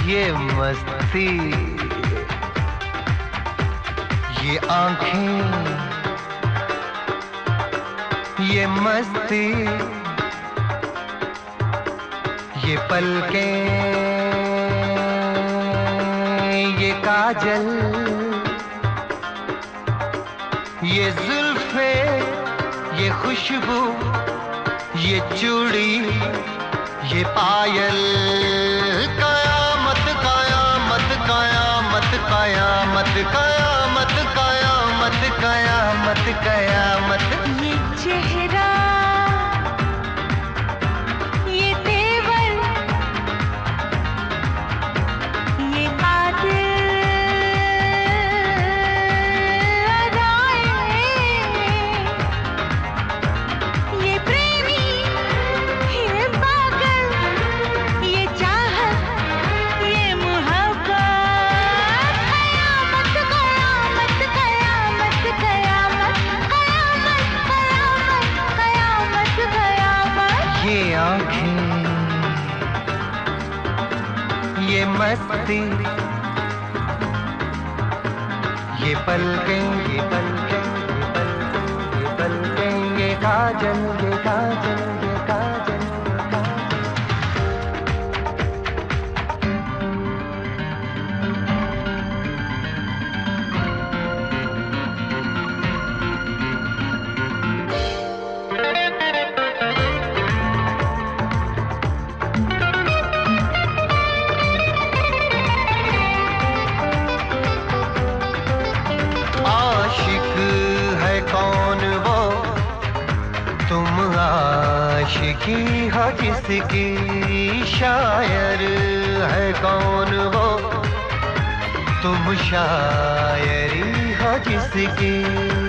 ये मस्ती, ये आंखें, ये मस्ती, ये पलकें, ये काजल, ये जुल्फे, ये खुशबू, ये चूड़ी, ये पायल, कयामत कयामत कयामत कयामत कयामत कयामत कयामत कयामत। ये चेहरा, ये तेवर, ये कातिल अदाएं, ये प्रेमी, ये पागल, ये चाहत, ये मोहब्बत, कयामत कयामत कयामत कयामत कयामत कयामत कयामत कयामत। ये आंखें, ये मस्ती, ये पलकें, ये पलकें, ये पलकें, ये पलकें, ये काजल, ये काजल, ये काजल, ये काजल। आशिक है कौन वो, तुम आशिकी हो जिसकी, शायर है कौन वो, तुम शायरी हो जिसकी।